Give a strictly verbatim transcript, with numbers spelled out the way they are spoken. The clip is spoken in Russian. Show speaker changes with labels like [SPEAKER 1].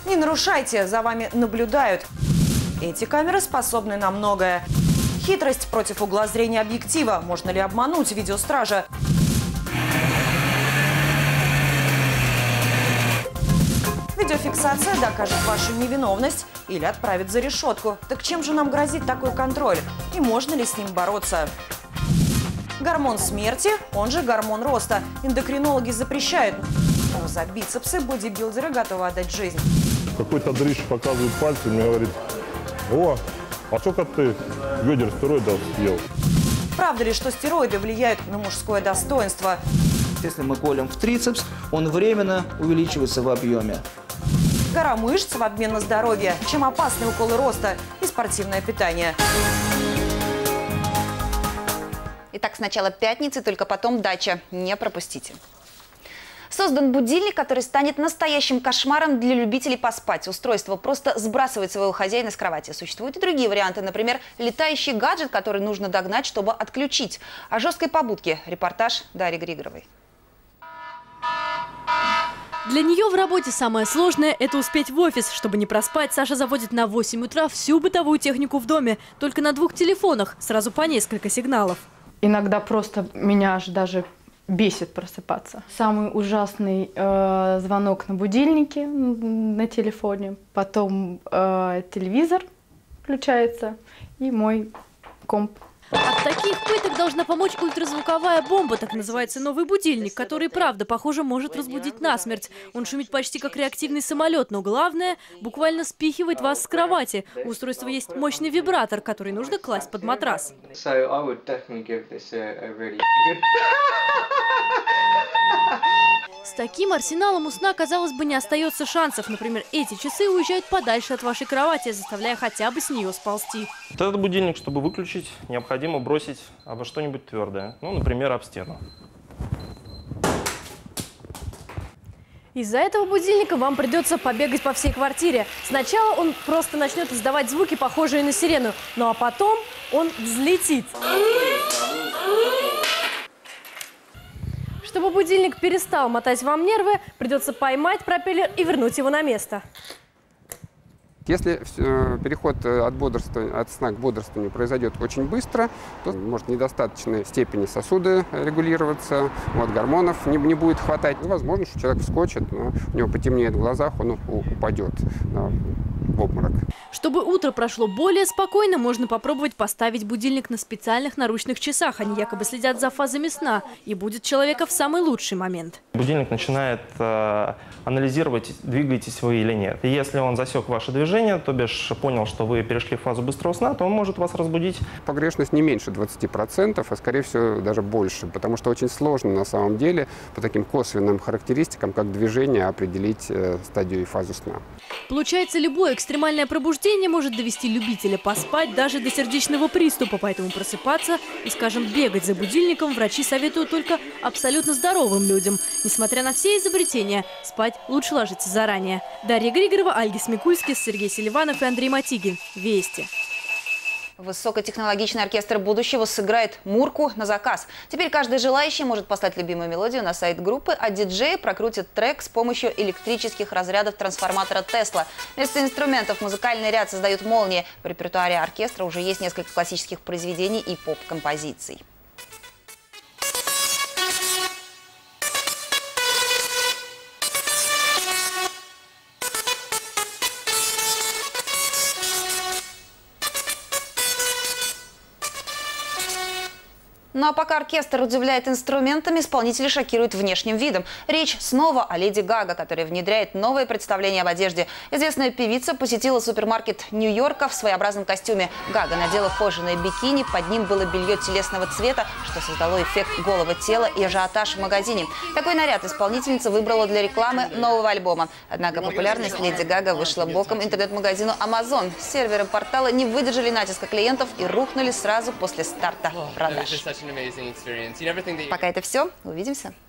[SPEAKER 1] Не нарушайте, за вами наблюдают. Эти камеры способны на многое. Хитрость против угла зрения объектива. Можно ли обмануть видеостража? Видеофиксация докажет вашу невиновность или отправит за решетку. Так чем же нам грозит такой контроль? И можно ли с ним бороться? Гормон смерти, он же гормон роста. Эндокринологи запрещают. Но за бицепсы бодибилдеры готовы отдать жизнь.
[SPEAKER 2] Какой-то дрыщ показывает пальцем, мне говорит: о, а сколько ты ведер стероидов съел?
[SPEAKER 1] Правда ли, что стероиды влияют на мужское достоинство?
[SPEAKER 3] Если мы колем в трицепс, он временно увеличивается в объеме.
[SPEAKER 1] Гора мышц в обмен на здоровье. Чем опасны уколы роста и спортивное питание?
[SPEAKER 4] Итак, сначала пятница, только потом дача. Не пропустите. Создан будильник, который станет настоящим кошмаром для любителей поспать. Устройство просто сбрасывает своего хозяина с кровати. Существуют и другие варианты. Например, летающий гаджет, который нужно догнать, чтобы отключить. О жесткой побудке. Репортаж Дарьи Григоровой.
[SPEAKER 5] Для нее в работе самое сложное – это успеть в офис. Чтобы не проспать, Саша заводит на восемь утра всю бытовую технику в доме. Только на двух телефонах, сразу по несколько сигналов.
[SPEAKER 6] Иногда просто меня аж даже бесит просыпаться. Самый ужасный э, звонок на будильнике на телефоне, потом э, телевизор включается и мой комп.
[SPEAKER 5] От таких пыток должна помочь ультразвуковая бомба, так называется новый будильник, который, правда, похоже, может разбудить насмерть. Он шумит почти как реактивный самолет, но главное, буквально спихивает вас с кровати. У устройства есть мощный вибратор, который нужно класть под матрас. С таким арсеналом у сна, казалось бы, не остается шансов. Например, эти часы уезжают подальше от вашей кровати, заставляя хотя бы с нее сползти.
[SPEAKER 7] Вот этот будильник, чтобы выключить, необходимо бросить обо что-нибудь твердое. Ну, например, об стену.
[SPEAKER 5] Из-за этого будильника вам придется побегать по всей квартире. Сначала он просто начнет издавать звуки, похожие на сирену. Ну а потом он взлетит. Чтобы будильник перестал мотать вам нервы, придется поймать пропеллер и вернуть его на место.
[SPEAKER 8] Если переход от, бодрствования, от сна к бодрствованию произойдет очень быстро, то может в недостаточной степени сосуды регулироваться, вот, гормонов не, не будет хватать. Возможно, что человек вскочит, но у него потемнеет в глазах, он упадет в обморок.
[SPEAKER 5] Чтобы утро прошло более спокойно, можно попробовать поставить будильник на специальных наручных часах. Они якобы следят за фазами сна и будут человека в самый лучший момент.
[SPEAKER 7] Будильник начинает э, анализировать, двигаетесь вы или нет. И если он засек ваше движение, то бишь понял, что вы перешли в фазу быстрого сна, то он может вас разбудить.
[SPEAKER 8] Погрешность не меньше двадцати процентов, а скорее всего даже больше, потому что очень сложно на самом деле по таким косвенным характеристикам, как движение, определить э, стадию и фазу сна.
[SPEAKER 5] Получается, любое экстремальное пробуждение может довести любителя поспать даже до сердечного приступа, поэтому просыпаться и, скажем, бегать за будильником врачи советуют только абсолютно здоровым людям. Несмотря на все изобретения, спать лучше ложиться заранее. Дарья Григорова, Альгис Микульскис, Сергей Селиванов и Андрей Матигин. Вести.
[SPEAKER 4] Высокотехнологичный оркестр будущего сыграет мурку на заказ. Теперь каждый желающий может послать любимую мелодию на сайт группы, а диджеи прокрутят трек с помощью электрических разрядов трансформатора Tesla. Вместо инструментов музыкальный ряд создают молнии. В репертуаре оркестра уже есть несколько классических произведений и поп-композиций. Ну а пока оркестр удивляет инструментами, исполнители шокируют внешним видом. Речь снова о Леди Гага, которая внедряет новые представления об одежде. Известная певица посетила супермаркет Нью-Йорка в своеобразном костюме. Гага надела кожаное бикини, под ним было белье телесного цвета, что создало эффект голого тела и ажиотаж в магазине. Такой наряд исполнительница выбрала для рекламы нового альбома. Однако популярность Леди Гага вышла боком интернет-магазину Amazon. Серверы портала не выдержали натиска клиентов и рухнули сразу после старта продаж. Пока это все. Увидимся.